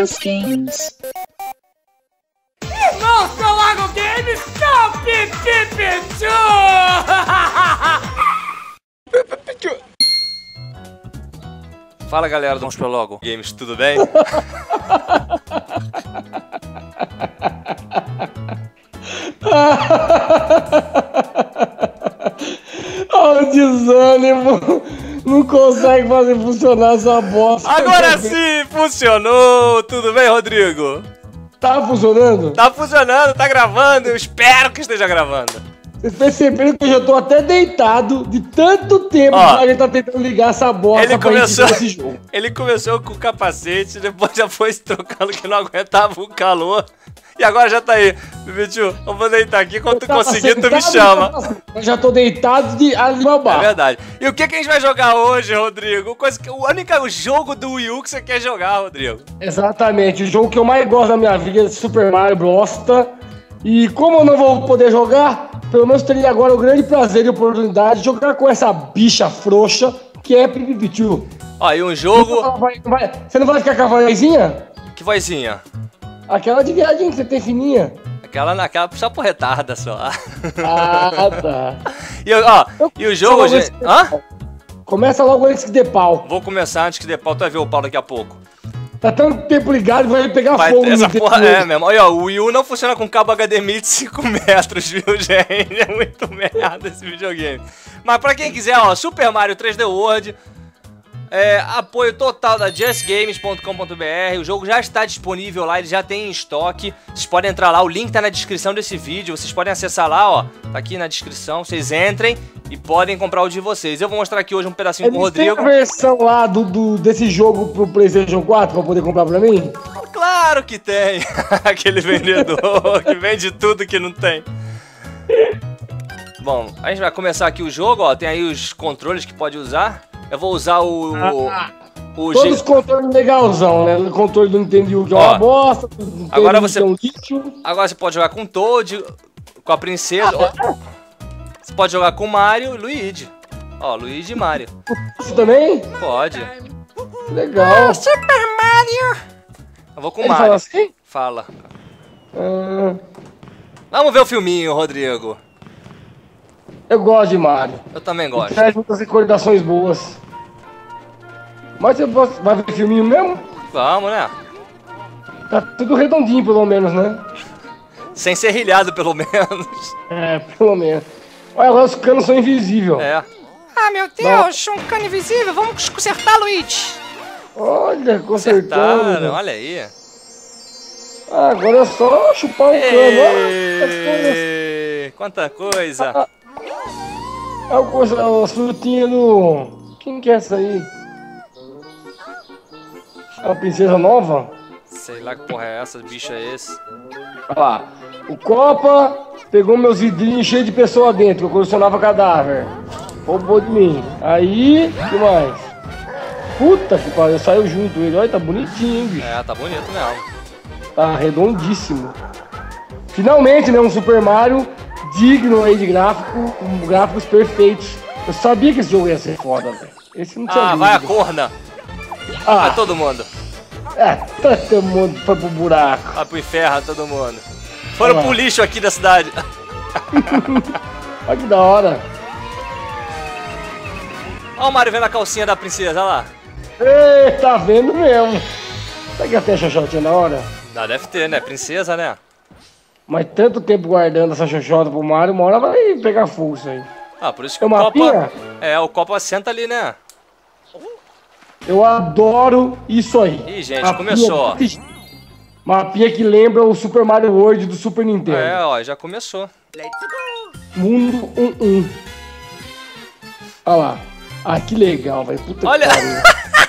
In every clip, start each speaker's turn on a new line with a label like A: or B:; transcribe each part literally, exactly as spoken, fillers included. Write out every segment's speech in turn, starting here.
A: Just Games.
B: Irmão, seu Lago Games, não pipi.
C: Fala galera do Vamos Pro Logo Games, tudo bem?
D: Olha o desânimo. Não consegue fazer funcionar essa bosta.
C: Agora sim, funcionou! Tudo bem, Rodrigo?
D: Tá funcionando?
C: Tá funcionando, tá gravando, eu espero que esteja gravando.
D: Vocês perceberam que eu já tô até deitado de tanto tempo
C: Ó,
D: que a gente tá tentando ligar essa bosta
C: ele
D: pra
C: começou,
D: esse jogo.
C: Ele começou com o capacete, depois já foi se trocando que não aguentava o calor. E agora já tá aí, Bibitiu, eu vou deitar aqui, quando tu conseguir tu me chama.
D: Eu já tô deitado de Alibaba.
C: É verdade. E o que que a gente vai jogar hoje, Rodrigo? Coisa que, o único jogo do Wii U que você quer jogar, Rodrigo.
D: Exatamente, o jogo que eu mais gosto da minha vida é Super Mario Bros. E como eu não vou poder jogar, pelo menos teria agora o grande prazer e oportunidade de jogar com essa bicha frouxa que é Pipipichu.
C: Ó, e um jogo...
D: Vai, vai, você não vai ficar com a vozinha?
C: Que vozinha?
D: Aquela de viadinho que você tem fininha.
C: Aquela naquela só por retarda só.
D: Ah, tá.
C: E, ó, e o jogo, gente... Hã?
D: Começa logo antes que dê pau.
C: Vou começar antes que dê pau, tu vai ver o pau daqui a pouco.
D: Tá tanto tempo ligado que vai pegar
C: Vai,
D: fogo.
C: essa
D: no
C: porra
D: tempo.
C: é mesmo. Olha, ó, o Wii U não funciona com cabo H D M I de cinco metros, viu, gente? É muito merda esse videogame. Mas pra quem quiser, ó, Super Mario três D World, é, apoio total da just games ponto com ponto br. O jogo já está disponível lá, ele já tem em estoque. Vocês podem entrar lá, o link tá na descrição desse vídeo. Vocês podem acessar lá, ó, tá aqui na descrição. Vocês entrem e podem comprar o de vocês. Eu vou mostrar aqui hoje um pedacinho com o Rodrigo.
D: Tem a versão lá do, do, desse jogo pro PlayStation quatro pra poder comprar pra mim?
C: Claro que tem! Aquele vendedor que vende tudo que não tem. Bom, a gente vai começar aqui o jogo, ó. Tem aí os controles que pode usar. Eu vou usar o...
D: Ah,
C: o, o
D: todos
C: G...
D: os controles legalzão, né? O controle do Nintendo Wii que é
C: Ó,
D: uma bosta. Do
C: agora
D: Nintendo
C: você-
D: que é um lixo.
C: Agora você pode jogar com o Toad, com a princesa. ó. Você pode jogar com o Mario e Luigi. Ó, Luigi e Mario.
D: Você também?
C: Pode.
D: Legal.
C: Super Mario! Eu vou com o
D: Ele
C: Mario.
D: fala assim?
C: Fala.
D: Ah,
C: Vamos ver o filminho, Rodrigo.
D: eu gosto de Mario.
C: Eu também
D: Ele
C: gosto.
D: traz muitas recordações boas. Mas você vai ver filminho mesmo?
C: Vamos, né?
D: Tá tudo redondinho, pelo menos, né?
C: Sem ser rilhado, pelo menos.
D: É, pelo menos. Olha, agora os canos são invisíveis.
C: É.
B: Ah, meu Deus, um cano invisível, vamos consertar, Luigi.
D: Olha, consertando.
C: Acertaram, olha aí.
D: Ah, agora é só chupar o cano.
C: Ei, quanta coisa.
D: Olha o coisa, a frutinha do... Quem que é essa aí? É uma princesa nova?
C: Sei lá que porra é essa, bicho é esse.
D: Olha lá. O Copa pegou meus vidrinhos cheios de pessoa dentro, eu colecionava cadáver. Roubou de mim. Aí, o que mais? Puta que pariu, saiu junto ele. Olha, tá bonitinho, hein, bicho.
C: É, tá bonito mesmo.
D: Tá redondíssimo. Finalmente, né, um Super Mario digno aí de gráfico, com gráficos perfeitos. Eu sabia que esse jogo ia ser foda, velho. Esse não tinha
C: Ah, vai a
D: dúvida.
C: corna.
D: Ah,
C: Vai todo mundo.
D: é, todo mundo foi pro buraco.
C: Vai pro inferno, todo mundo. Foram
D: Olha lá.
C: pro lixo aqui da cidade.
D: Olha que da hora.
C: Olha o Mario vendo a calcinha da princesa, olha lá.
D: Ei, tá vendo mesmo. Será que até a xoxotinha na hora?
C: Ah, deve ter, né? Princesa, né?
D: Mas tanto tempo guardando essa xoxota pro Mario, uma hora vai pegar fogo isso aí.
C: Ah, por isso que
D: É
C: o
D: uma
C: Copa...
D: pia?
C: É, o Copa senta ali, né?
D: Eu adoro isso aí.
C: Ih, gente,
D: A
C: começou,
D: pia- Uma pia que lembra o Super Mario World do Super Nintendo.
C: É, ó, já começou.
D: Mundo um um. Olha lá. Ah, que legal, velho. Puta
C: Olha.
D: que pariu.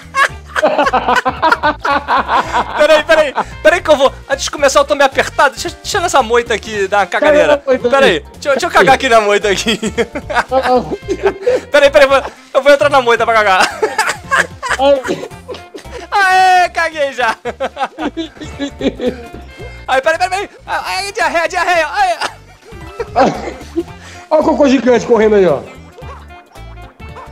C: Peraí, peraí, peraí que eu vou. Antes de começar eu tô meio apertado. Deixa, deixa nessa moita aqui, dar uma caganeira.
D: Caga na moita
C: Peraí,
D: aqui.
C: deixa, eu- deixa eu cagar aqui na moita aqui.
D: Ah,
C: Peraí, peraí, vou- eu vou entrar na moita pra cagar. Aê, caguei já. Aí, peraí, peraí, peraí. Ai, diarreia, diarreia. Ai.
D: Olha o cocô gigante correndo aí, ó.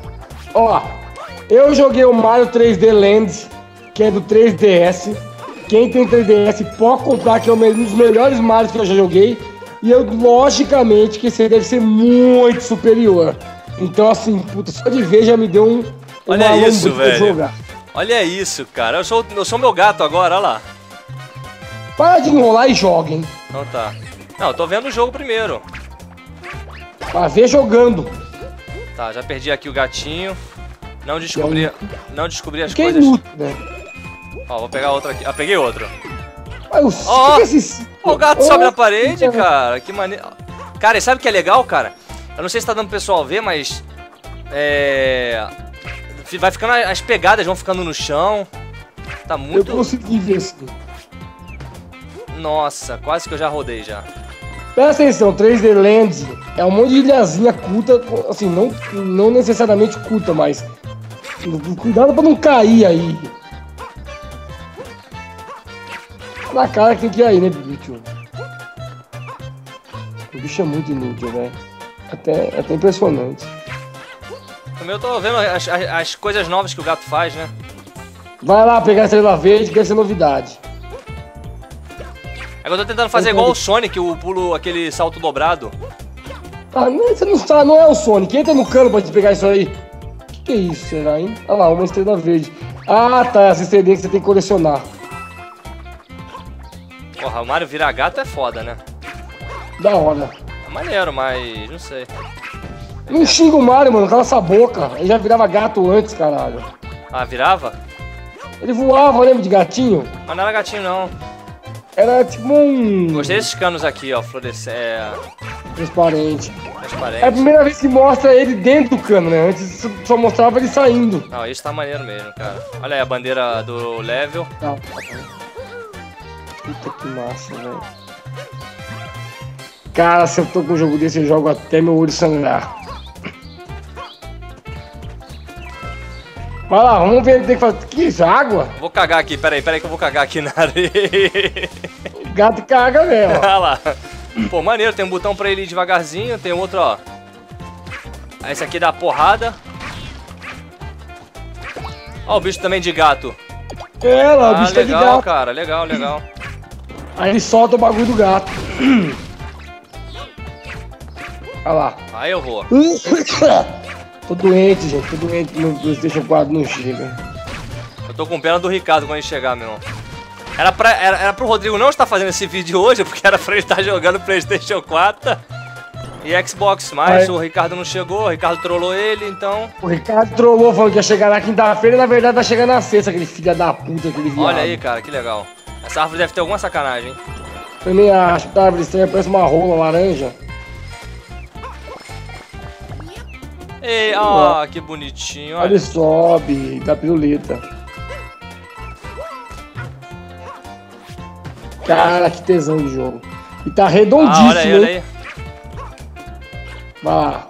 D: Ó, eu joguei o Mario três D Land, que é do três D S, quem tem três D S pode comprar, que é um dos melhores Marios que eu já joguei. E eu, logicamente, que esse deve ser muito superior. Então, assim, puta, só de ver já me deu um...
C: Olha isso, velho. Olha isso, cara. Eu sou, eu sou meu gato agora, olha lá.
D: Para de enrolar e joga, hein.
C: Então tá. Não, eu tô vendo o jogo primeiro.
D: Pra ver jogando.
C: Tá, já perdi aqui o gatinho. Não descobri, não descobri as
D: que
C: coisas.
D: Luto, né?
C: Ó, vou pegar outra aqui. Ah, peguei outro.
D: Ó,
C: oh, que esse... o gato oh, sobe na parede, oh, cara. Que maneiro. Cara, e sabe o que é legal, cara? Eu não sei se tá dando pro pessoal ver, mas... É... Vai ficando... As pegadas vão ficando no chão. Tá muito...
D: Eu consegui ver isso.
C: Nossa, quase que eu já rodei já.
D: Presta atenção, três D Land é um monte de ilhazinha culta, assim, não, não necessariamente culta, mas... Cuidado pra não cair aí. Na cara que tem que ir aí, né, bicho? O bicho é muito inútil, velho. Até, até impressionante.
C: Eu tô vendo as, as, as coisas novas que o gato faz, né?
D: Vai lá pegar a estrela verde, que deve ser novidade.
C: Agora eu tô tentando fazer igual o Sonic, o pulo, aquele salto dobrado.
D: Ah, não, você não sabe, não é o Sonic. Entra no cano pra te pegar isso aí. Que que é isso, será, hein? Olha lá, uma estrela verde. Ah, tá, essa estrelinha que você tem que colecionar.
C: Porra, o Mario virar gato é foda, né?
D: Da hora.
C: É maneiro, mas não sei.
D: Não xinga o Mario, mano, cala essa boca. Ele já virava gato antes, caralho.
C: Ah, virava?
D: Ele voava, lembra de gatinho?
C: Mas não era gatinho, não.
D: Era tipo um...
C: Gostei desses canos aqui, ó, florescer... É...
D: Transparente.
C: Transparente.
D: É a primeira vez que mostra ele dentro do cano, né? Antes só mostrava ele saindo.
C: Não, isso tá maneiro mesmo, cara. Olha aí a bandeira do level.
D: Tá, tá bom. Puta que massa, velho. Cara, se eu tô com um jogo desse, eu jogo até meu olho sangrar. Vai lá, vamos ver o que tem que fazer. Que isso? Água?
C: Vou cagar aqui, peraí, peraí que eu vou cagar aqui na areia.
D: O gato caga mesmo.
C: Olha lá. Pô, maneiro, tem um botão pra ele ir devagarzinho, tem outro, ó. Esse aqui dá porrada. Ó, o bicho também de gato.
D: É, lá,
C: ah,
D: o bicho
C: legal,
D: tá de gato.
C: Cara, legal, legal.
D: Aí ele solta o bagulho do gato. Olha lá.
C: Aí eu vou.
D: Tô doente, gente. Tô doente no PlayStation quatro, não chega.
C: Eu tô com pena do Ricardo quando ele chegar, meu irmão. Era, pra, era, era pro Rodrigo não estar fazendo esse vídeo hoje, porque era pra ele estar jogando PlayStation quatro e Xbox, mas Aí. o Ricardo não chegou, o Ricardo trollou ele, então...
D: O Ricardo trollou falando que ia chegar na quinta-feira e na verdade tá chegando na sexta, aquele filho da puta, aquele viado.
C: Olha aí, cara, que legal. Essa árvore deve ter alguma sacanagem, hein?
D: Também acho que a árvore estranha parece uma rola laranja.
C: Ei, ó, oh, que bonitinho, olha.
D: Ele sobe, dá piruleta. Cara, que tesão de jogo. E tá redondíssimo, ah, olha aí, olha aí. Vai lá.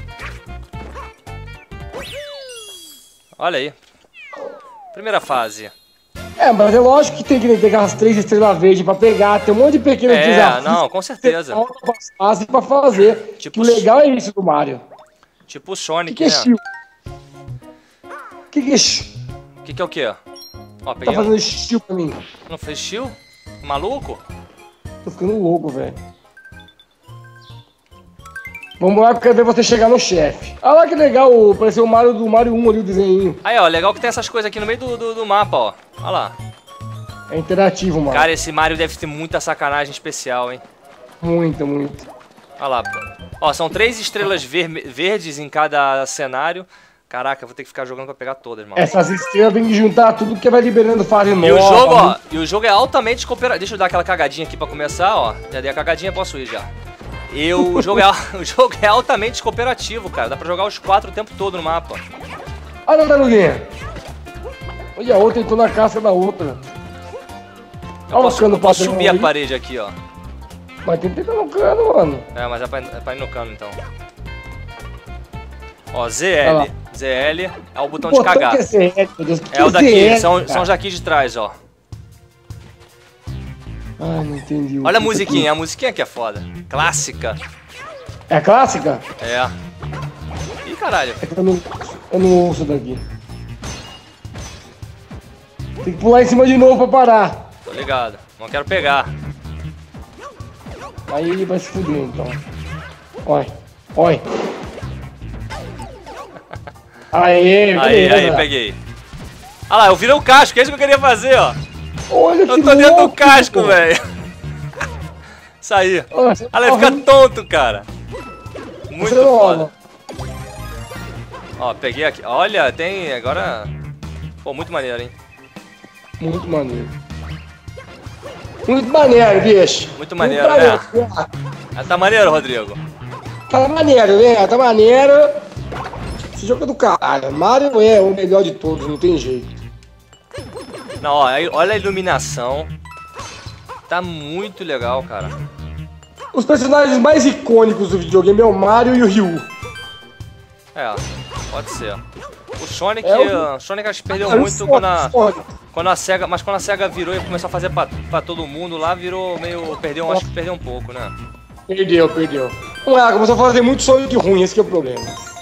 C: Olha aí. Primeira fase.
D: É, mas é lógico que tem que ter aquelas três estrelas verdes pra pegar. Tem um monte de pequenos
C: é, desafios. É, não, com certeza.
D: Fase pra fazer. Tipo, que o legal é isso do Mario.
C: Tipo o Sonic,
D: que que é,
C: né?
D: Que que é shield?
C: Que que é o quê? Ó,
D: peguei tá fazendo shield pra mim.
C: Não fez shield? Maluco?
D: Tô ficando louco, velho. Vamos lá, porque eu quero ver você chegar no chefe. Olha lá que legal, pareceu o Mario do Mario um ali, o desenho.
C: Aí, ó, legal que tem essas coisas aqui no meio do, do, do mapa, ó. Olha lá.
D: É interativo, mano.
C: Cara, esse Mario deve ter muita sacanagem especial, hein?
D: Muita, muito.
C: Olha lá. Ó, são três estrelas ver verdes em cada cenário. Caraca, eu vou ter que ficar jogando pra pegar todas, mano.
D: Essas estrelas tem que juntar tudo que vai liberando fase nova.
C: E o jogo, ó, e o jogo é altamente cooperativo. Deixa eu dar aquela cagadinha aqui pra começar, ó. Já dei a cagadinha, posso ir já. E o jogo, é, o jogo é altamente cooperativo, cara. Dá pra jogar os quatro o tempo todo no mapa.
D: Olha a tartaruguinha. Olha, a outra entrou na casca da outra.
C: Eu posso, eu posso subir a parede aqui, ó.
D: Mas tem que entrar no cano, mano.
C: É, mas é pra, é pra ir no cano, então. Ó, Z L. Z L é o botão de cagar.
D: Que é Z L, meu Deus, que
C: é o daqui,
D: Z L,
C: são, são os aqui de trás, ó.
D: Ai, não entendi.
C: Olha a musiquinha, a musiquinha que é foda. Clássica.
D: É clássica?
C: É. Ih, caralho.
D: É que eu não, eu não ouço daqui. Tem que pular em cima de novo pra parar.
C: Tô ligado. Não quero pegar.
D: Aí ele vai se fuder, então. Olha, olha. Aê,
C: Aí,
D: beleza.
C: aí, peguei. Olha lá, eu virei o casco, é isso que eu queria fazer, ó.
D: Olha que
C: Eu tô dentro do
D: louco,
C: casco,
D: pô.
C: velho. Isso aí.
D: Olha, você
C: Olha,
D: tá
C: fica
D: ruim.
C: tonto, cara. Muito
D: Você não
C: foda.
D: olha.
C: Ó, peguei aqui. Olha, tem agora... Pô, muito maneiro, hein?
D: Muito maneiro. Muito maneiro, bicho.
C: Muito maneiro,
D: Muito
C: né?
D: maneiro.
C: Ah, tá maneiro, Rodrigo?
D: Tá maneiro, né? Tá maneiro. Esse jogo é do caralho. Mario é o melhor de todos, não tem jeito.
C: Não, ó, aí, olha a iluminação. Tá muito legal, cara.
D: Os personagens mais icônicos do videogame é o Mario e o Ryu.
C: É, pode ser. O Sonic,
D: É o-
C: o Sonic acho que perdeu
D: É o
C: muito
D: Sonic,
C: quando a,
D: Sonic.
C: quando a SEGA, mas quando a SEGA virou e começou a fazer pra, pra todo mundo lá, virou meio, perdeu, acho que perdeu um pouco, né?
D: Perdeu, perdeu. Não, ela começou a fazer muito Sonic ruim, esse que é o problema.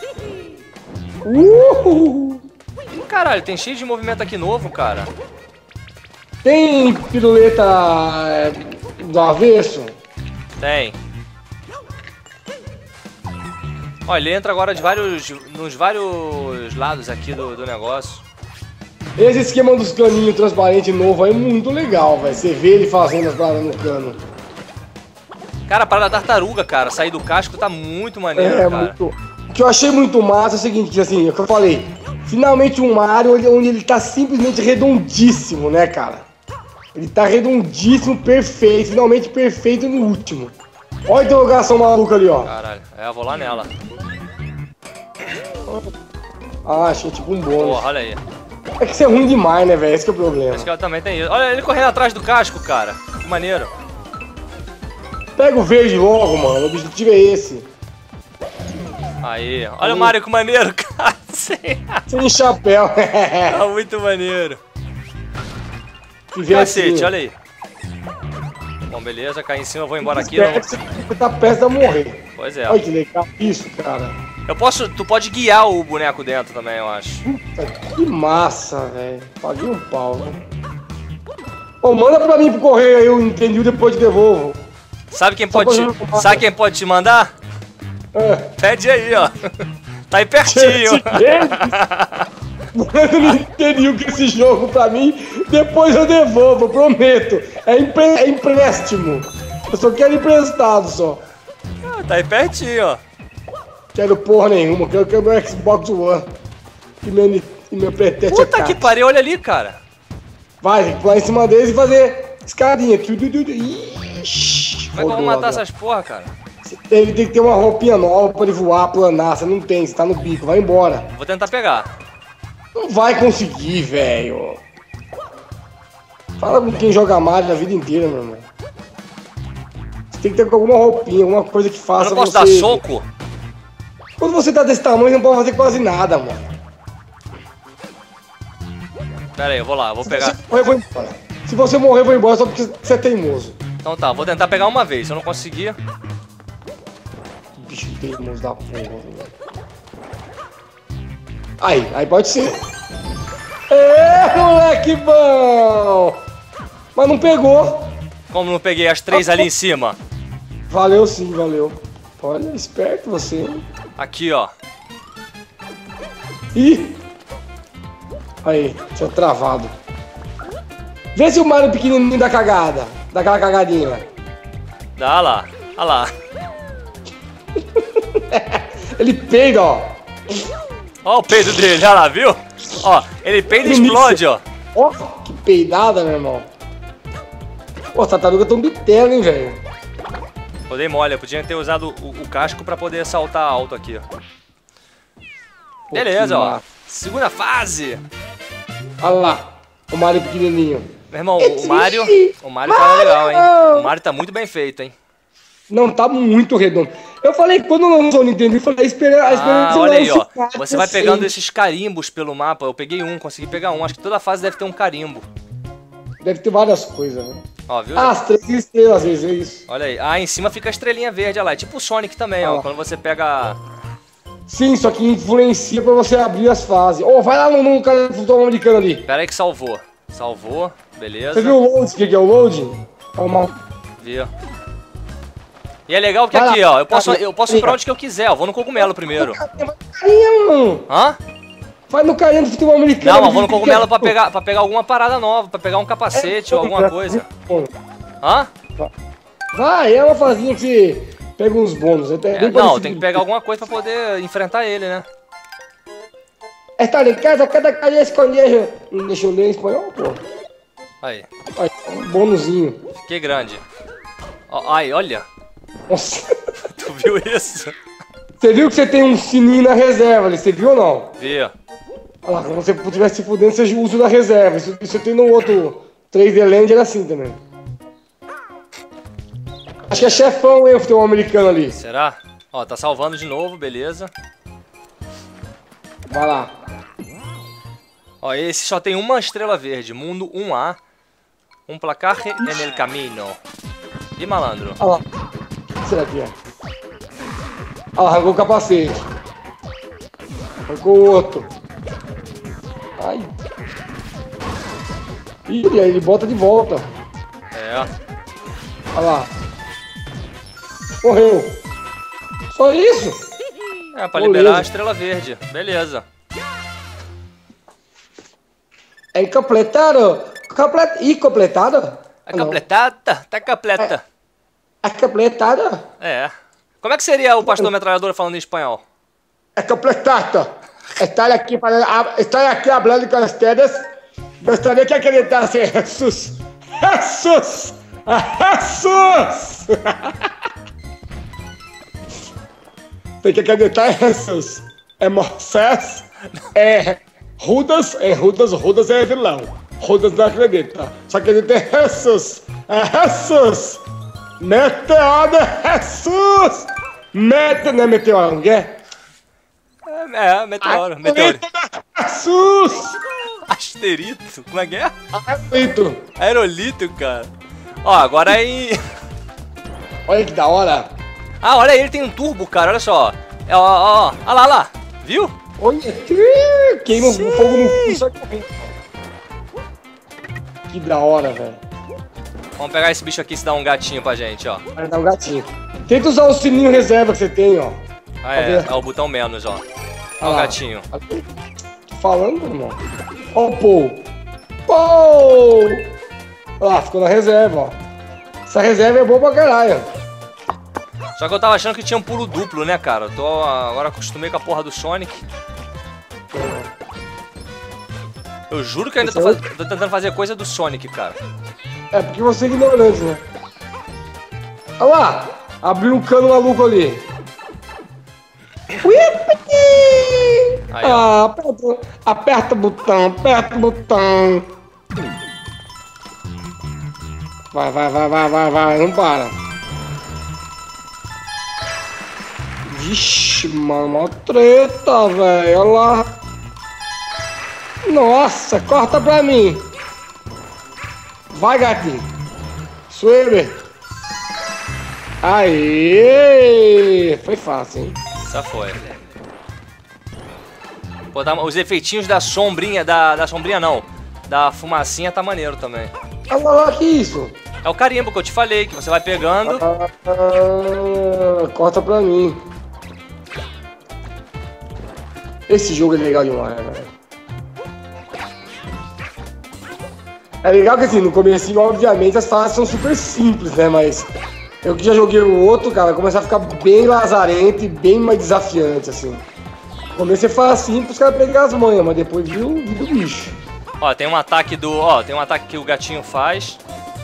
D: Uh!
C: Caralho, tem cheio de movimento aqui novo, cara.
D: Tem piruleta é, do avesso?
C: Tem. Olha, ele entra agora de vários, nos vários lados aqui do, do negócio.
D: Esse esquema dos caninhos transparentes novo aí é muito legal, velho. Você vê ele fazendo as paradas no cano.
C: Cara, a parada da tartaruga, cara, sair do casco tá muito maneiro,
D: É,
C: cara.
D: muito. O que eu achei muito massa é o seguinte, que assim, é o que eu falei. Finalmente um Mario onde- onde ele tá simplesmente redondíssimo, né, cara? Ele tá redondíssimo, perfeito, finalmente perfeito no último. Olha a interrogação maluca ali, ó.
C: Caralho, é, eu vou lá nela.
D: Ah, achei tipo um bônus.
C: Porra, olha aí.
D: É que isso é ruim demais, né, velho? Esse que é o problema.
C: Esse que ela também tem isso. Olha ele correndo atrás do casco, cara. Que maneiro.
D: Pega o verde logo, mano. O objetivo é esse.
C: Aí, olha o Mario que maneiro, cara. Sim.
D: Sem chapéu.
C: Tá muito maneiro.
D: Viver
C: Cacete,
D: assim.
C: olha aí. Bom, beleza, caí em cima, eu vou embora aqui.
D: Espera
C: Não...
D: que Você tá prestes a morrer.
C: Pois é.
D: Olha que legal isso, cara.
C: Eu posso, tu pode guiar o boneco dentro também, eu acho.
D: Puta, que massa, velho. Paguei um pau, né? Ô, manda pra mim pro correio aí o Nintendo depois te devolvo.
C: Sabe quem
D: Só
C: pode
D: pra
C: te...
D: jogar.
C: Sabe quem pode te mandar?
D: É.
C: Pede aí, ó. Tá aí pertinho.
D: Manda o Nintendo com esse jogo pra mim, depois eu devolvo, prometo. É, empre... é empréstimo. Eu só quero emprestado só.
C: Tá aí pertinho, ó.
D: Quero porra nenhuma, quero que o meu Xbox One. E meu, Ni- e meu pretete é
C: Puta que
D: caro.
C: pariu, olha ali, cara.
D: Vai, tem que pular em cima deles e fazer escadinha. Tu, tu, tu, tu. Ixi,
C: Como é que eu vou
D: rodou
C: matar
D: agora.
C: essas porra, cara?
D: Ele tem que ter uma roupinha nova pra ele voar, planar. Você não tem, você tá no bico, vai embora.
C: Vou tentar pegar.
D: Não vai conseguir, velho. Fala com quem joga Mario a vida inteira, meu irmão. Você tem que ter alguma roupinha, alguma coisa que
C: Eu
D: faça
C: não posso
D: você...
C: dar soco?
D: Quando você tá desse tamanho, você não pode fazer quase nada, mano.
C: Pera aí, eu vou lá, eu vou
D: Se
C: pegar.
D: você morrer, eu vou embora. Se você morrer, eu vou embora só porque você é teimoso.
C: Então tá, vou tentar pegar uma vez. Se eu não conseguir.
D: Bicho teimoso da porra, velho. Aí, aí pode ser. É, moleque bom! Mas não pegou.
C: Como não peguei as três ali em cima?
D: Valeu sim, valeu. Olha, esperto você, hein?
C: Aqui, ó.
D: Ih! Aí, tinha travado. Vê se o Mario pequenininho dá cagada. Dá aquela cagadinha.
C: Dá lá. Olha lá.
D: Ele peida, ó.
C: Ó o peido dele, olha lá, viu? Ó, ele peida e
D: Início.
C: explode, ó.
D: Ó, que peidada, meu irmão. Pô, as tartarugas tão bitela, hein, velho.
C: Eu dei mole, eu podia ter usado o, o casco pra poder saltar alto aqui, ó.
D: Pô,
C: Beleza,
D: que
C: ó.
D: massa.
C: Segunda fase.
D: Olha lá, o Mario pequenininho.
C: Meu irmão, o Mario. O Mario tá legal, hein? O Mario tá muito bem feito, hein?
D: Não, tá muito redondo. Eu falei que quando lançou o Nintendo, eu falei, espera, espera
C: Ah, olha aí, ó.
D: lance
C: Você vai
D: assim.
C: pegando esses carimbos pelo mapa. Eu peguei um, consegui pegar um. Acho que toda fase deve ter um carimbo.
D: Deve ter várias coisas, né?
C: Ó, viu?
D: Ah, as três estrelas, às vezes, é isso.
C: Olha aí. Ah, em cima fica a estrelinha verde, olha lá. É tipo o Sonic também, ó.
D: Ó.
C: Quando você pega.
D: Sim, só que influencia pra você abrir as fases. Ô, vai lá no, no cara do futebol americano ali.
C: Pera aí que salvou. Salvou. Beleza.
D: Você viu o load? O que é o load? É uma...
C: Vi. E é legal porque
D: Vai
C: aqui,
D: lá.
C: ó, eu posso, eu posso ir pra
D: Vai.
C: onde que eu quiser, eu vou no cogumelo primeiro.
D: Carinha, mano.
C: Hã?
D: Vai no carinha do futebol americano.
C: Não, mas vou no cogumelo pra pegar, pra pegar alguma parada nova, pra pegar um capacete ou alguma coisa. Hã?
D: Vai, é uma fazinha que você pega uns bônus. É,
C: É, não, tem que pegar alguma coisa pra poder enfrentar ele, né?
D: Estar em casa, cada carinha esconde. Não deixa eu ler em espanhol, pô.
C: Aí,
D: Vai, um bônusinho.
C: fiquei grande. Ó, ai, olha.
D: Nossa.
C: Tu viu isso?
D: Você viu que você tem um sininho na reserva ali, você viu ou não?
C: Vi.
D: Olha lá, se você estivesse se fudendo, você usa na reserva. Isso, isso tem no outro três D Land, era assim também. Acho que é chefão, hein, o futebol americano ali.
C: Será? Ó, tá salvando de novo, beleza.
D: Vai lá.
C: Ó, esse só tem uma estrela verde, mundo um A. Um placar en el camino. E malandro?
D: Olha lá. O que será que é? Olha lá, arrancou o capacete. Arrancou o outro. Ai. Ih, aí ele bota de volta.
C: É.
D: Olha lá. Morreu. Só isso?
C: É, pra
D: Beleza.
C: liberar a estrela verde. Beleza.
D: É completado. Complet... E completado?
C: Tá completada? Tá completa.
D: É completado?
C: É. Como é que seria o pastor metralhadora falando em espanhol?
D: É completado. Estar aqui para estar aqui hablando com ustedes. Gostaria que acreditasse Jesus. Jesus! Jesus! Tem que acreditar em Jesus. É Moisés, é Judas, é Judas, Judas é vilão. Judas não acredita. Só acredita em Jesus. É Jesus! Meteoro é Jesus! Mete, não é meteoro, não é?
C: É, é meteoro. Meteoro.
D: Jesus!
C: Asterito? Como é que é?
D: Aerolito.
C: Aerolito, cara. Ó, agora em...
D: Olha que da hora.
C: Ah, olha aí, ele tem um turbo, cara, olha só. É, ó, ó, ó. Olha lá, olha lá. Viu?
D: Olha, queima o fogo no cu, sai correndo. Que da hora, velho.
C: Vamos pegar esse bicho aqui e se dar um gatinho pra gente, ó.
D: Vai dar um gatinho. Tenta usar o sininho reserva que você tem, ó.
C: Ah, é, é o botão menos, ó. Olha o
D: lá.
C: gatinho.
D: Tô falando, irmão. Ó o Paul. Paul! Olha lá, ficou na reserva, ó. Essa reserva é boa pra caralho.
C: Só que eu tava achando que tinha um pulo duplo, né, cara? Eu tô agora acostumei com a porra do Sonic. Eu juro que eu ainda tô, faz... tô tentando fazer coisa do Sonic, cara.
D: É porque você é ignorante, né? Olha lá! Abriu um cano maluco ali.
C: Aí,
D: Ah, aperta, aperta o botão, aperta o botão. Vai, vai, vai, vai, vai, vai, não para. Vixe, mano, mó treta, velho, olha lá. Nossa, corta pra mim. Vai, gatinho. Suebe. Aê! Foi fácil, hein?
C: Essa foi. Pô, tá... os efeitinhos da sombrinha, da, da sombrinha não, da fumacinha tá maneiro também.
D: Olha lá, que isso?
C: É o carimbo que eu te falei, que você vai pegando.
D: Ah, ah, corta pra mim. Esse jogo é legal demais, velho. É legal que assim, no comecinho, obviamente, as fases são super simples, né? Mas eu que já joguei o outro, cara, vai começar a ficar bem lazarento e bem mais desafiante, assim. No começo é fácil pros caras pegar as manhas, mas depois viu o bicho.
C: Ó, tem um ataque do... Ó, tem um ataque que o gatinho faz.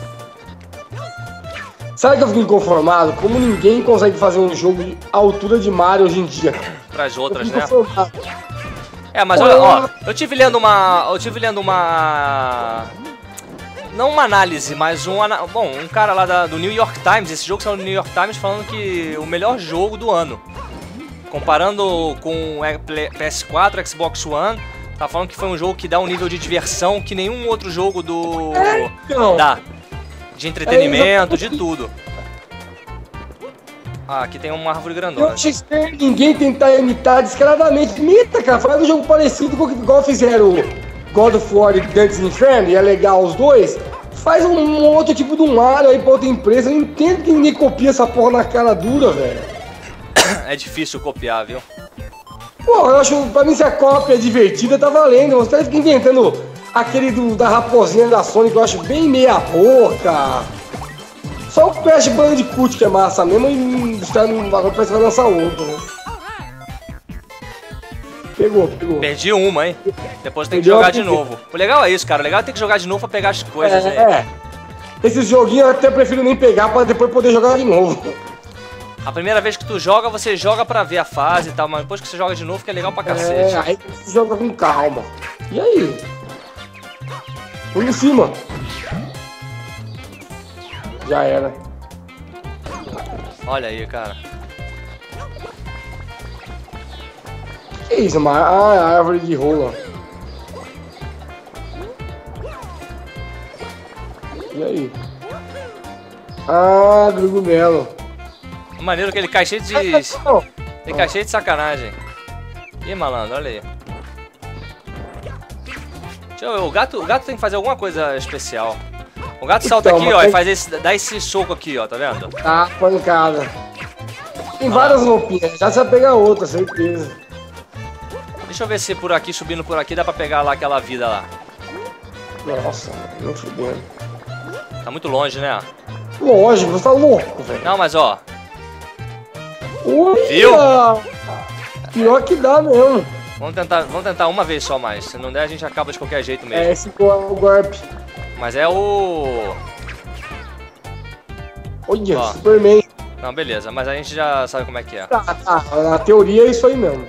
D: Sabe que eu fico inconformado? Como ninguém consegue fazer um jogo de altura de Mario hoje em dia.
C: Pras outras,
D: Eu
C: né?
D: fico inconformado.
C: É, mas olha, ó, eu tive lendo uma... Eu tive lendo uma... Não uma análise, mas um... ana- Bom, um cara lá da- do New York Times, esse jogo saiu no New York Times falando que o melhor jogo do ano. Comparando com o P S quatro, Xbox One, tá falando que foi um jogo que dá um nível de diversão que nenhum outro jogo do...
D: Então,
C: dá. De entretenimento, de tudo. Ah, aqui tem uma árvore
D: eu
C: grandona.
D: achei estranho ninguém tentar imitar descaradamente. Imita, cara. Faz um jogo parecido com o que igual fizeram o God of War e Dantes Inferno, e é legal os dois. Faz um, um outro tipo do Mario aí pra outra empresa. Eu não entendo que ninguém copia essa porra na cara dura, velho.
C: É difícil copiar, viu?
D: Pô, eu acho, pra mim, se a cópia é divertida, tá valendo. Você fica inventando aquele do, da raposinha da Sonic, que eu acho bem meia boca. Só o Crash Bandicoot que é massa mesmo e está no bagulho, parece que vai lançar outro, né? Pegou, pegou.
C: Perdi uma, hein? Depois tem que
D: Perdeu
C: jogar
D: a
C: de novo. O legal é isso, cara. O legal é ter que jogar de novo pra pegar as coisas,
D: É,
C: hein?
D: é. Esses joguinhos eu até prefiro nem pegar pra depois poder jogar de novo.
C: A primeira vez que tu joga, você joga pra ver a fase e tal, mas depois que você joga de novo, que é legal pra cacete.
D: É, aí você joga com calma. E aí? Vamos em cima. Já era.
C: Olha aí, cara.
D: Que isso, mano? Ah, é a árvore de rola. E aí? Ah, grugumelo.
C: Maneiro que ele cai cheio de... Ele cai cheio de sacanagem. Ih, malandro, olha aí. Deixa eu ver, o gato, o gato tem que fazer alguma coisa especial. O gato salta
D: Então,
C: aqui,
D: mas
C: ó,
D: tem-
C: e faz esse, dá esse soco aqui, ó, tá vendo?
D: Tá, pancada. Tem várias roupinhas, já você vai pegar outra, certeza.
C: Deixa eu ver se por aqui, subindo por aqui, dá pra pegar lá aquela vida lá.
D: Nossa, não fudendo.
C: Tá muito longe, né?
D: Lógico, você tá louco, velho.
C: Não, mas ó,
D: Olha!
C: Viu?
D: Pior que dá mesmo.
C: vamos tentar, vamos tentar uma vez só mais. Se não der, a gente acaba de qualquer jeito mesmo.
D: É esse go- o golpe.
C: Mas é o...
D: Olha,
C: Ó.
D: Superman.
C: Não, beleza, mas a gente já sabe como é que é.
D: Tá, tá, na teoria é isso aí mesmo.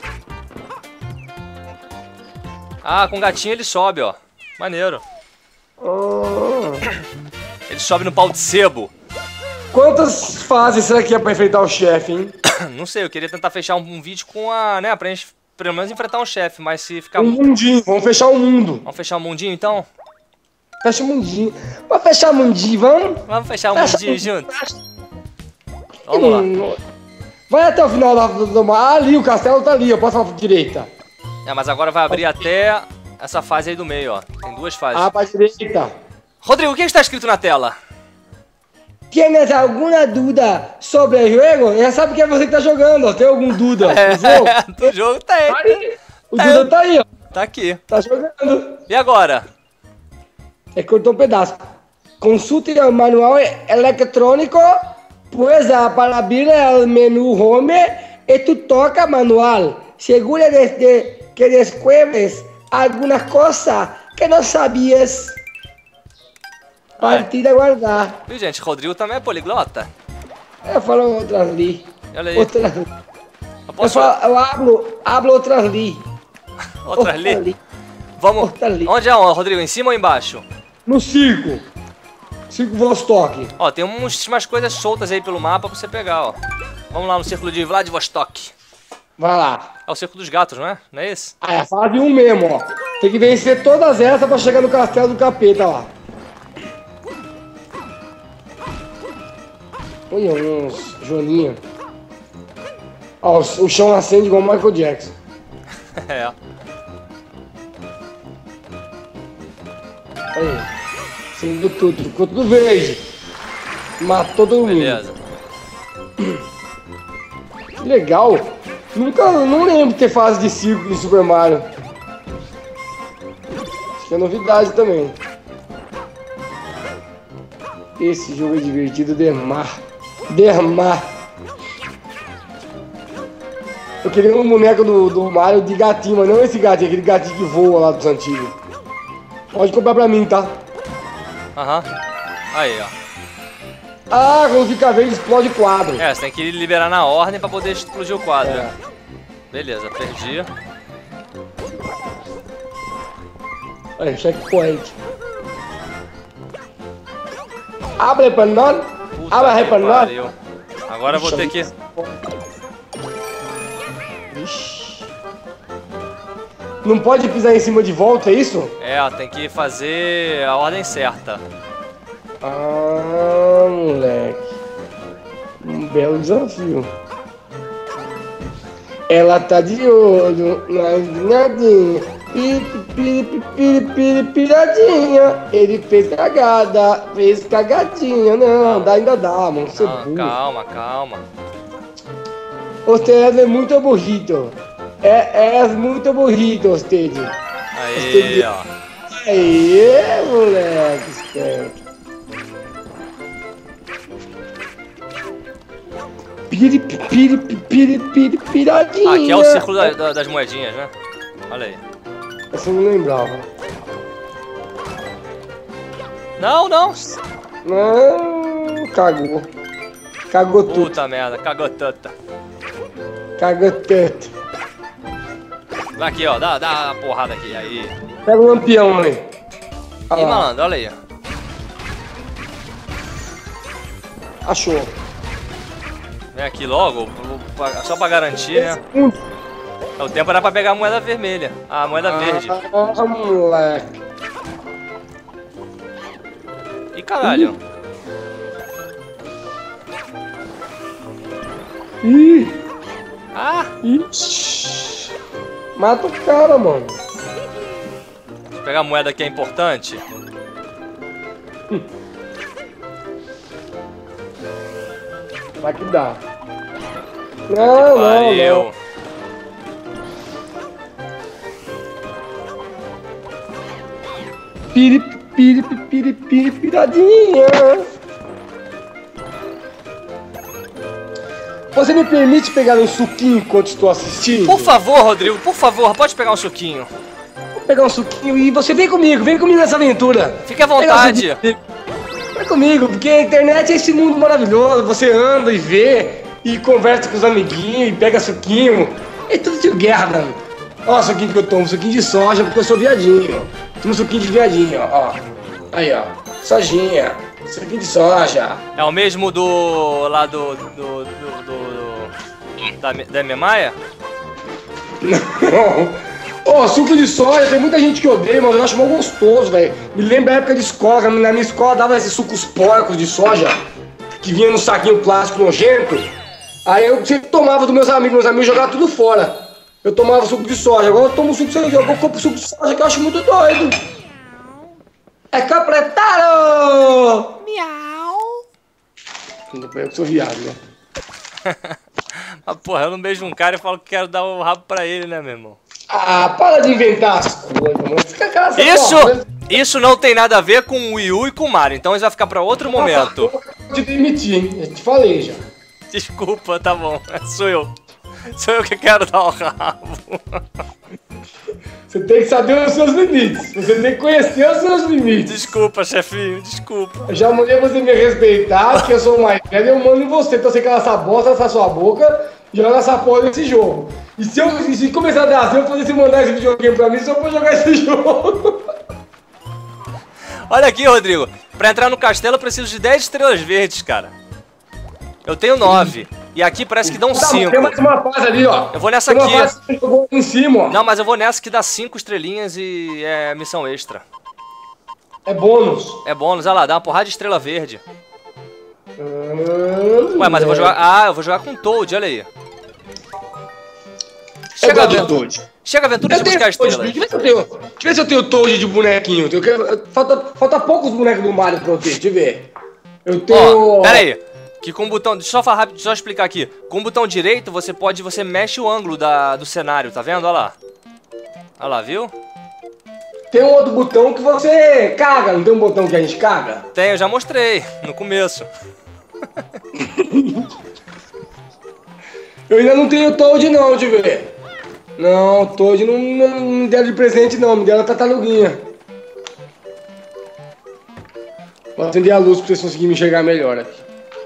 C: Ah, com o gatinho ele sobe, ó. Maneiro.
D: Ah.
C: Ele sobe no pau de sebo.
D: Quantas fases será que é pra enfrentar o chefe, hein?
C: Não sei, eu queria tentar fechar um, um vídeo com a... né, pra gente pelo menos enfrentar um chefe, mas se ficar...
D: Um mundinho, vamos fechar o mundo.
C: Vamos fechar o mundinho, então?
D: Fecha o mundinho. Vamos fechar o mundinho, vamos?
C: Vamos fechar o
D: Fecha
C: mundinho
D: o-
C: junto? Vamos lá.
D: Hum, Vai até o final da- do, do mar. Ah, ali, o castelo tá ali, eu posso falar pra direita.
C: É, mas agora vai abrir até essa fase aí do meio, ó. Tem duas fases.
D: Ah, pra direita.
C: Rodrigo, o que está escrito na tela?
D: Tienes alguma dúvida sobre o jogo? Já sabe que é você que tá jogando, ó. Tem algum dúvida
C: É,
D: no jogo?
C: do jogo tem.
D: Tá aí. O
C: Tá
D: Duda
C: aí.
D: tá aí, ó.
C: Tá aqui.
D: Tá jogando.
C: E agora?
D: É cortou um pedaço. Consulte o manual eletrônico, pues a para abrir o menu home e tu toca manual. Segura desde que descubres alguma coisa que não sabias. Partida guardar.
C: Viu, gente? Rodrigo também é poliglota.
D: Eu falo outras ali.
C: Olha aí.
D: Outras.
C: Eu
D: Eu,
C: posso...
D: falo, eu hablo, hablo outras ali.
C: Outra ali? Vamos.
D: Outra ali.
C: Onde é, ó, Rodrigo? Em cima ou embaixo?
D: No circo. Circo Vostok.
C: Ó, tem uns, umas coisas soltas aí pelo mapa pra você pegar, ó. Vamos lá no círculo de Vladivostok.
D: Vai lá.
C: É o círculo dos gatos, não é? Não é esse?
D: Ah, é a fase um mesmo, ó. Tem que vencer todas essas pra chegar no castelo do capeta lá. Olha uns Joninha. Ó, o, o chão acende igual o Michael Jackson.
C: É.
D: Aí. Acendeu tudo, ficou tudo verde. Matou todo mundo.
C: Beleza.
D: Que legal. Nunca, não lembro de ter fase de circo em Super Mario. Acho que é novidade também. Esse jogo é divertido demais. Demais. Eu queria um boneco do, do Mario de gatinho, mas não esse gatinho, aquele gatinho que voa lá dos antigos. Pode comprar pra mim, tá?
C: Aham. Aí, ó.
D: Ah, quando fica verde explode o quadro.
C: É, você tem que liberar na ordem pra poder explodir o quadro,
D: É.
C: né? Beleza, perdi.
D: Aí, checkpoint. Abre para nós.
C: Puta
D: Abre
C: que
D: para nós.
C: pariu. Agora eu vou ter que...
D: Ixi. Não pode pisar em cima de volta, é isso?
C: É, ó, tem que fazer a ordem certa.
D: Ah, moleque. Um belo desafio. Ela tá de olho na nadinha. Piri, piri, piri, piradinha. Ele fez cagada, fez cagadinha. Não, dá, ainda dá, mano. Você
C: Não,
D: burro.
C: calma, calma.
D: Você é muito burrito. É, é muito burrito, você.
C: Aí, ó.
D: Aê, moleque, esperto. Piri, piri, piri, piri, piradinha.
C: Aqui é o círculo da- da- das moedinhas, né? Olha aí.
D: Essa eu não lembrava.
C: Não, não.
D: Não, cagou. Cagou tudo.
C: Puta merda, cagou tanta.
D: Cagou tanto.
C: Aqui, ó, dá, dá uma porrada aqui, aí.
D: Pega o lampião aí. Ah
C: Ih,
D: lá.
C: malandro, olha aí.
D: Achou.
C: Vem aqui logo, só pra garantir, né? O tempo era pra pegar a moeda vermelha. A moeda verde.
D: Ah, moleque.
C: Ih, caralho.
D: Ih,
C: Ah,
D: ixi. Mata o cara, mano.
C: pegar a moeda aqui é importante.
D: Vai que dá. Não, não,
C: Valeu.
D: não. Piri, piri, piri, piri, piradinha. Você me permite pegar um suquinho enquanto estou assistindo?
C: Por favor, Rodrigo, por favor, pode pegar um suquinho.
D: Vou pegar um suquinho e você vem comigo, vem comigo nessa aventura.
C: Fique à
D: Pega um
C: vontade.
D: suquinho. Vem comigo, porque a internet é esse mundo maravilhoso. Você anda e vê, e conversa com os amiguinhos, e pega suquinho. É tudo de guerra, mano. Ó, o suquinho que eu tomo, suquinho de soja, porque eu sou viadinho. Tomo suquinho de viadinho, ó. Aí, ó. Sojinha. Suquinho de soja.
C: É o mesmo do... lá do... do... do... do da, da Memaia?
D: Não. Ó, suco de soja, tem muita gente que odeia, mas eu acho mó gostoso, velho. Me lembra a época de escola, na minha escola dava esses sucos porcos de soja, que vinha no saquinho plástico nojento. Aí eu sempre tomava dos meus amigos, meus amigos jogavam tudo fora. Eu tomava suco de soja, agora eu tomo suco de soja, eu compro suco de soja que eu acho muito doido. É completado!
B: Miau.
D: Eu que sou viado, né?
C: Ah, porra, eu não beijo um cara e falo que quero dar o rabo pra ele, né, meu irmão?
D: Ah, para de inventar as coisas, mano. Fica calado,
C: Isso,
D: porra.
C: isso não tem nada a ver com o Wii U e com o Mario, então isso vai ficar pra outro momento.
D: Eu vou te demitir, hein? Eu te falei já.
C: Desculpa, tá bom, sou eu. Sou eu que quero dar o rabo.
D: Você tem que saber os seus limites. Você tem que conhecer os seus limites.
C: Desculpa, chefinho, desculpa.
D: Eu já mandei você me respeitar, que eu sou mais velho, eu mando em você. Então você cala essa bosta nessa sua boca e joga essa porra nesse jogo. E se eu e se começar a dar assim, eu vou fazer você mandar esse videogame pra mim, só pra jogar esse jogo.
C: Olha aqui, Rodrigo. Pra entrar no castelo eu preciso de dez estrelas verdes, cara. Eu tenho nove. E aqui parece que dão
D: Tá,
C: cinco.
D: tem mais uma fase ali, ó.
C: Eu vou nessa
D: Tem uma
C: aqui.
D: fase que você jogou em cima, ó.
C: Não, mas eu vou nessa que dá cinco estrelinhas e é missão extra.
D: É bônus.
C: É bônus, olha lá, dá uma porrada de estrela verde.
D: Hum,
C: Ué, mas eu vou jogar... Ah, eu vou jogar com Toad, olha aí. Chega,
D: de
C: aventura.
D: Toad.
C: Chega aventura de buscar
D: Toad.
C: estrelas.
D: Deixa eu ver se eu tenho, deixa eu ver se eu tenho Toad de bonequinho. Eu quero- falta, falta poucos bonecos do Mario pra eu ter, deixa eu ver. Eu tenho...
C: Ó, pera aí. Que com o botão... Deixa eu só falar rápido, só explicar aqui. Com o botão direito, você pode... Você mexe o ângulo da, do cenário, tá vendo? Olha lá. Olha lá, viu?
D: Tem um outro botão que você caga, não tem um botão que a gente caga?
C: Tem, eu já mostrei no começo.
D: Eu ainda não tenho Toad não, deixa eu ver. Não, Toad não, não, não me deram de presente não, me deram tartaruguinha. Vou acender a luz pra vocês conseguirem me enxergar melhor aqui.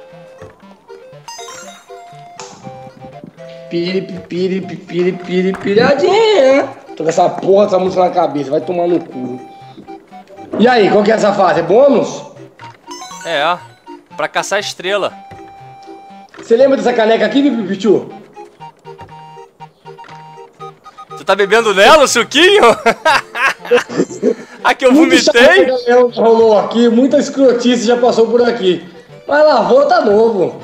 D: Piri, piri, piri, piri, piradinha. Tô com essa porra dessa música na cabeça, vai tomar no cu. E aí, qual que é essa fase? É bônus?
C: É, ó. Pra caçar estrela.
D: Você lembra dessa caneca aqui, Pipichu?
C: Tu tá bebendo nela, o suquinho? A que eu
D: Muito
C: vomitei?
D: chato que rolou aqui, muita escrotice já passou por aqui. Mas lavou, tá novo.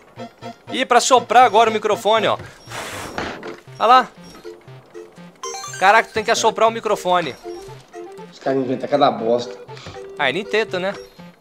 C: Ih, pra soprar agora o microfone, ó. Olha lá. Caraca, tu tem que assoprar o microfone.
D: Os caras inventam cada bosta.
C: Ah, é nem teta, né?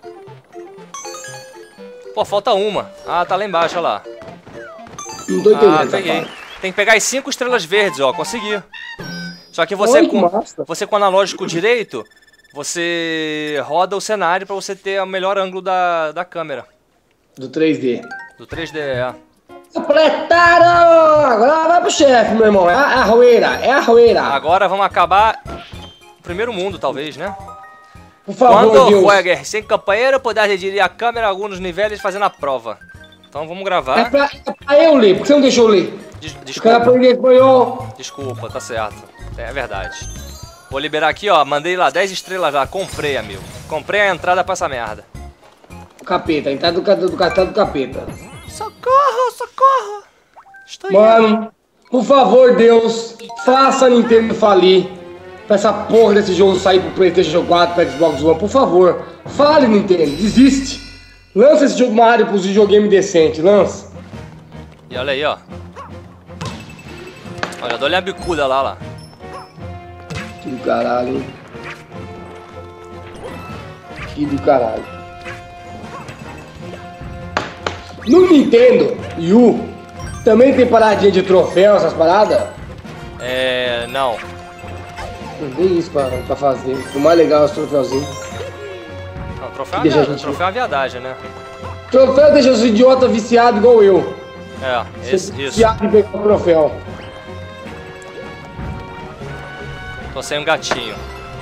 C: Pô, falta uma. Ah, tá lá embaixo, olha lá.
D: Não tô entendendo.
C: Ah, peguei.
D: Tá,
C: Tem que pegar as cinco estrelas verdes, ó. Consegui. Só que você,
D: Oi,
C: com,
D: massa.
C: você com o analógico direito, você roda o cenário pra você ter o melhor ângulo da, da câmera.
D: Do três D.
C: Do três D, é.
D: Completaram! Agora vai pro chefe, meu irmão. É a, é a roeira, é a roeira.
C: Agora vamos acabar o primeiro mundo, talvez, né?
D: Por favor,
C: Quando
D: Deus.
C: juegue sem companheiro, poder dirigir a câmera a alguns níveis fazendo a prova. Então vamos
D: É
C: gravar.
D: pra, é pra eu ler, por que você não deixou eu ler?
C: Des
D: Eu quero
C: desculpa,
D: aprender espanhol.
C: desculpa, tá certo. É verdade. Vou liberar aqui, ó. Mandei lá dez estrelas já. Comprei, amigo. Comprei a entrada pra essa merda.
D: Capeta, entrada do, ca- do cartão do capeta.
C: Socorro, socorro! Estou indo.
D: Mano, por favor, Deus, faça a Nintendo falir. Pra essa porra desse jogo sair pro PlayStation quatro, pro Xbox One, por favor. Fale, Nintendo, desiste. Lança esse jogo Mario pros videogame decente, lança.
C: E olha aí, ó. Olha, dá-lhe a bicuda lá, lá.
D: Que do caralho, hein? Que do caralho. No Nintendo U, também tem paradinha de troféu, essas paradas?
C: É... não.
D: Não tem isso pra, pra fazer. O mais legal é os troféuzinhos.
C: Não, troféu, é
D: Deixa
C: uma
D: a
C: via-
D: gente-
C: troféu é uma viadagem, né?
D: Troféu deixa os idiotas viciados igual eu.
C: É,
D: Você
C: esse, isso.
D: viciado em pegar o troféu.
C: Tô sem um gatinho.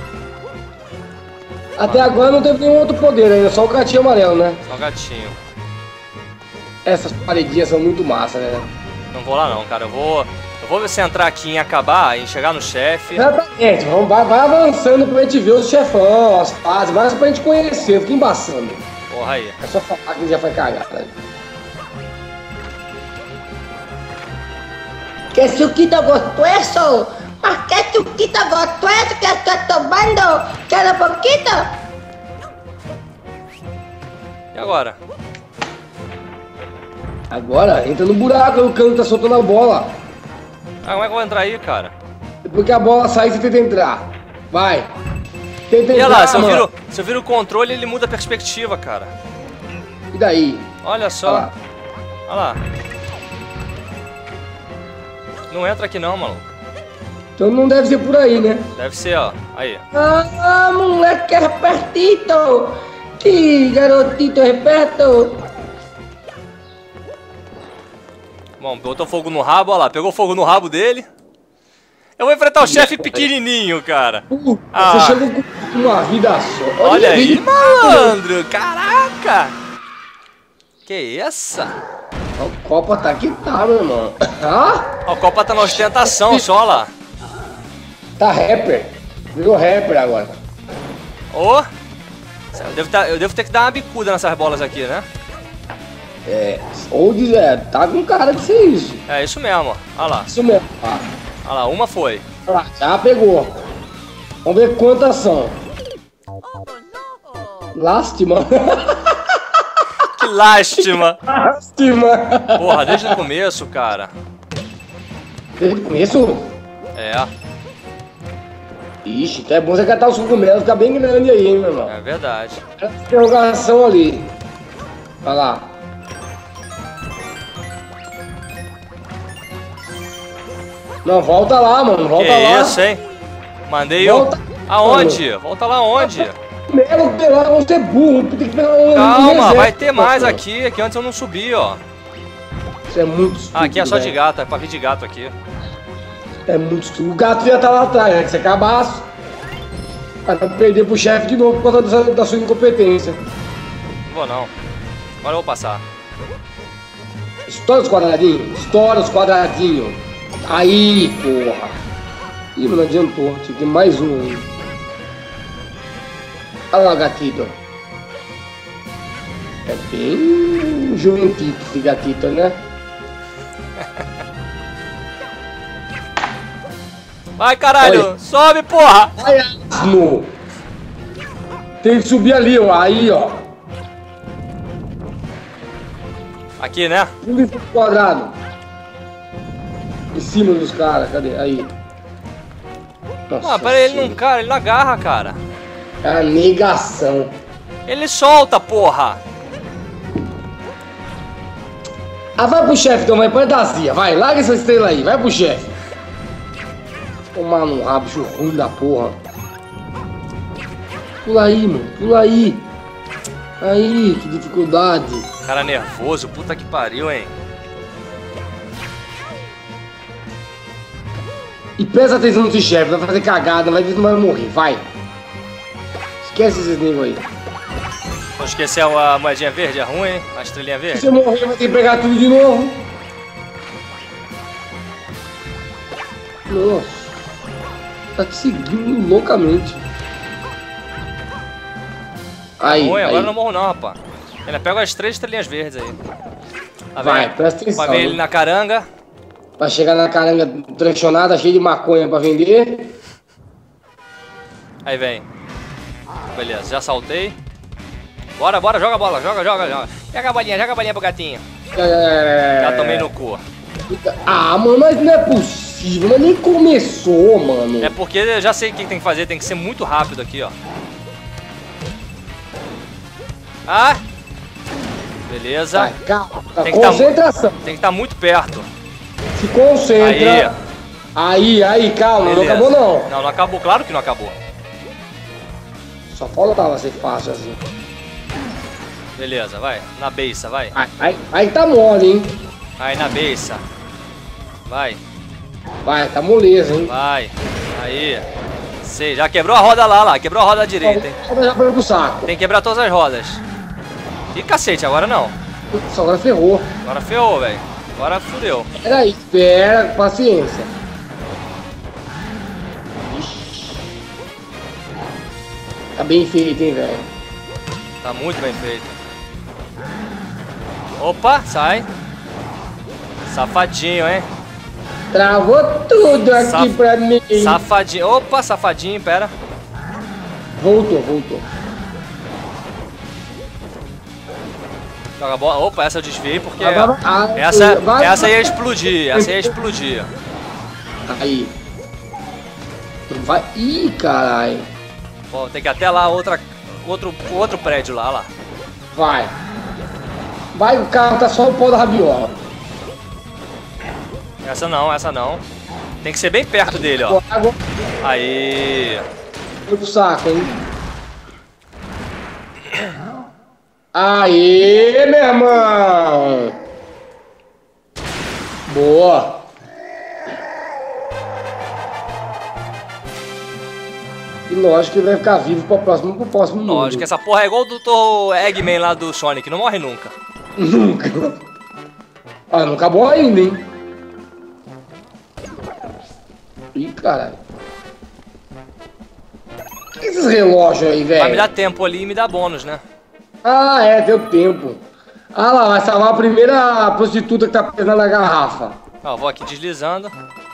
D: Até agora não teve nenhum outro poder ainda, só o gatinho amarelo, né?
C: Só um gatinho.
D: Essas paredinhas são muito massa, né?
C: Não vou lá não, cara. Eu vou... Eu vou centrar aqui em acabar, em chegar no chefe.
D: Exatamente, vamos, vai, vai avançando pra gente ver os chefão, as fases, mas pra gente conhecer, fica embaçando.
C: Porra aí.
D: É só falar que já foi cagada.
A: ¡Qué suquito gostoso! ¡Más que suquito gostoso que estoy tomando! ¡Cada poquito!
C: E agora?
D: Agora entra no buraco, o cano tá soltando a bola.
C: Ah, como é que eu vou entrar aí, cara?
D: Depois que a bola sai, você tenta entrar. Vai. Tenta
C: E olha
D: entrar,
C: lá, se eu,
D: mano.
C: viro, se eu viro o controle, ele muda a perspectiva, cara.
D: E daí?
C: Olha
D: Olha
C: só.
D: lá.
C: Olha lá. Não entra aqui não, maluco.
D: Então não deve ser por aí, né?
C: Deve ser, ó. Aí.
A: ¡Ah, moleque espertito! ¡Sí, garotito esperto!
C: Bom, botou fogo no rabo, olha lá. Pegou fogo no rabo dele. Eu vou enfrentar o chefe pequenininho, cara.
D: Uh,
C: Ah.
D: Você chegou com uma vida só.
C: Olha
D: a
C: aí,
D: vida.
C: malandro. Caraca. Que essa?
D: A Copa tá que tá, meu irmão. Ah?
C: Ó, a Copa tá na ostentação só lá.
D: Tá rapper. Virou rapper agora.
C: Ô. Eu devo, tá- eu devo ter que dar uma bicuda nessas bolas aqui, né?
D: É. Ou diz, é, tá com cara de ser isso.
C: É isso mesmo, ó. Olha lá.
D: Isso mesmo. Ah,
C: Olha lá, uma foi.
D: olha lá, já pegou. Vamos ver quantas são. Lástima.
C: Que lástima.
D: Lástima.
C: Porra, desde o começo, cara.
D: Desde o começo?
C: É,
D: Ixi, então é bom você catar os cogumelos, fica bem grande aí, hein, meu irmão.
C: é verdade.
D: Essa interrogação ali. Olha lá. Não, volta lá, mano. Volta
C: Que
D: lá.
C: isso, hein? Mandei
D: Volta.
C: o... Aonde? Volta lá onde?
D: Melo, pegar, vamos ser burro. Tem que pegar um. um
C: Calma,
D: reserva.
C: vai ter mais aqui, que antes eu não subi, ó.
D: Isso é muito estúpido.
C: Ah, aqui é só de
D: velho.
C: gato, é pra vir de gato aqui.
D: É muito estúpido. O gato já tá lá atrás, né? Que você é cabaço. Vai perder pro chefe de novo por causa dessa- da sua incompetência.
C: Não vou não. Agora eu vou passar.
D: Estoura os quadradinhos. Estoura os quadradinhos. Aí, porra. Ih, mas não adiantou. Tinha que ter mais um aí. Olha lá, gatito. É bem juventito esse gatito, né?
C: Vai, caralho! Sobe, porra!
D: Ai, asno! Tem que subir ali, ó. Aí, ó.
C: Aqui, né?
D: Pula esse quadrado. Em cima dos caras. Cadê? Aí.
C: Ah, pera aí, ele não, cara, ele não agarra, cara.
D: É a negação.
C: Ele solta, porra.
D: Ah, vai pro chefe, então, vai pra Dazia. Vai, larga essa estrela aí, vai pro chefe. Tomar no rabo, bicho ruim da porra. Pula aí, mano, pula aí. Aí, que dificuldade.
C: Cara nervoso, puta que pariu, hein.
D: E presta atenção nesse chefe, vai fazer cagada, vai ver se não vai morrer, vai. Esquece esses negros aí.
C: Não esqueceu a moedinha verde, é ruim, hein? A estrelinha
D: Se
C: verde.
D: você morrer, vai ter que pegar tudo de novo. Nossa. Tá te seguindo loucamente. Aí,
C: Ruim,
D: aí.
C: agora eu não morro não, rapaz. Ainda pego as três estrelinhas verdes aí. Tá
D: Vai,
C: vendo?
D: presta atenção.
C: Pra ver ele na caranga.
D: Vai chegar na caranga tranchonada, cheia de maconha pra vender.
C: Aí vem. Beleza, já saltei. Bora, bora, joga a bola, joga, joga, joga. Joga a bolinha, joga a bolinha pro gatinho.
D: É...
C: Já tomei no cu.
D: Ah, mano, mas não é possível, mas nem começou, mano.
C: É porque eu já sei o que tem que fazer, tem que ser muito rápido aqui, ó. Ah! Beleza.
D: Vai, calma,
C: Tem que
D: concentração.
C: tá, tem que estar tá muito perto.
D: Se concentra. Aí, aí, aí calma,
C: Beleza.
D: não acabou não.
C: Não, não acabou, claro que não acabou.
D: Só faltava ser fácil assim.
C: Beleza, vai. Na beiça, vai.
D: Aí, aí, aí tá mole, hein?
C: Aí na beiça. Vai,
D: Vai, tá moleza, hein?
C: vai. Aí. Sei, já quebrou a roda lá, lá. Quebrou a roda direita, hein.
D: Agora já foi pro saco.
C: Tem que quebrar todas as rodas. Ih, cacete, agora não.
D: Putz, agora ferrou.
C: Agora ferrou, velho. Agora fudeu.
D: Peraí, espera, paciência. Ixi. Tá bem feito, hein, velho?
C: Tá muito bem feito. Opa, sai. Safadinho, hein?
D: Travou tudo aqui
C: Saf-
D: pra mim.
C: Safadinho. Opa, safadinho, pera.
D: Voltou, voltou.
C: Joga a bola. Opa, essa eu desviei porque
D: Agora- ah,
C: essa,
D: vai-
C: essa ia explodir. Essa ia explodir.
D: Aí. Vai. Ih, caralho.
C: Bom, tem que ir até lá, outra, outro, outro prédio lá, lá.
D: Vai. Vai, o carro tá só o pó da rabiola.
C: Essa não, essa não. Tem que ser bem perto dele, ó.
D: Água
C: Aí.
D: foi pro saco, hein? Aê, meu irmão! Boa! E lógico que ele vai ficar vivo pro próximo, pro próximo mundo.
C: Lógico, essa porra é igual o doutor Eggman lá do Sonic, não morre nunca.
D: Nunca. Ah, não acabou ainda, hein? Ih, caralho. O que é esses relógios aí, velho?
C: Vai me dar tempo ali e me dá bônus, né?
D: Ah, é, deu tempo. Ah lá, vai salvar a primeira prostituta que tá presa na garrafa.
C: Ó, vou aqui deslizando.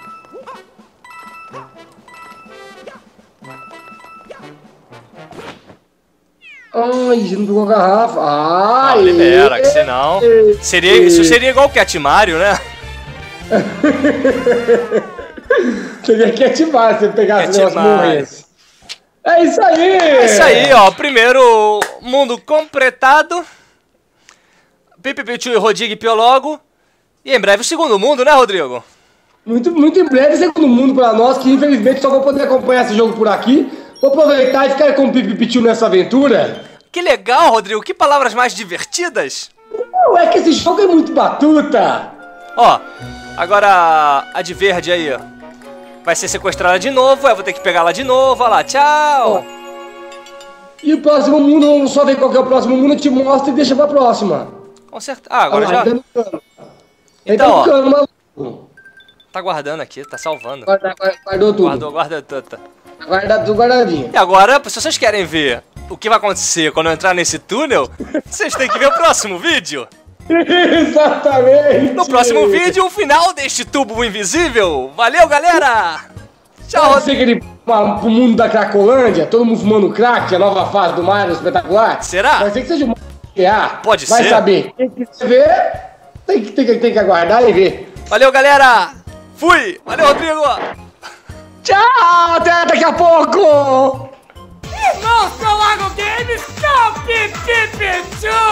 D: Ai, não pegou a garrafa. Ai,
C: Não, libera, que senão... Seria, isso seria igual o Cat Mario, né?
D: Seria que ativar se você pegasse o
C: Cat
D: negócio e
C: Mario.
D: morresse. É isso aí!
C: É isso aí, ó. Primeiro mundo completado. Pipi Pichu e Rodrigo Piologo. E em breve o segundo mundo, né, Rodrigo?
D: Muito, muito em breve, segundo mundo pra nós, que infelizmente só vou poder acompanhar esse jogo por aqui. Vou aproveitar e ficar com o Pipi Pichu nessa aventura.
C: Que legal, Rodrigo. Que palavras mais divertidas.
D: Não, é que esse jogo é muito batuta.
C: Ó, agora a de verde aí, ó. Vai ser sequestrada de novo, aí eu vou ter que pegar ela de novo. Olha lá, tchau.
D: E o próximo mundo, vamos só ver qual que é o próximo mundo, eu te mostro e deixa pra próxima.
C: Com certeza. Ah, agora
D: Olha lá,
C: já
D: ele tá no cano. Ele
C: Então,
D: tá
C: ó.
D: no cano, maluco.
C: tá guardando aqui, tá salvando.
D: Guarda, guarda, guardou tudo.
C: Guardou, guarda tudo.
D: Guarda tudo guardadinho.
C: E agora, se vocês querem ver o que vai acontecer quando eu entrar nesse túnel, vocês têm que ver o próximo vídeo.
D: Exatamente.
C: No próximo vídeo, o final deste tubo invisível. Valeu, galera! Tchau,
D: Pode
C: Rodrigo!
D: ser que ele vá pro mundo da Cracolândia, todo mundo fumando crack, a nova fase do Mario espetacular.
C: Será?
D: Pode ser que seja um G A.
C: Pode
D: Vai
C: ser.
D: saber. Tem que ver, tem que, tem, que, tem que aguardar e ver.
C: Valeu, galera! Fui! Valeu, Rodrigo!
D: Tchau, até daqui a pouco!
B: Irmãos, Pro Lago Games, Campi, Pipi, Pichu!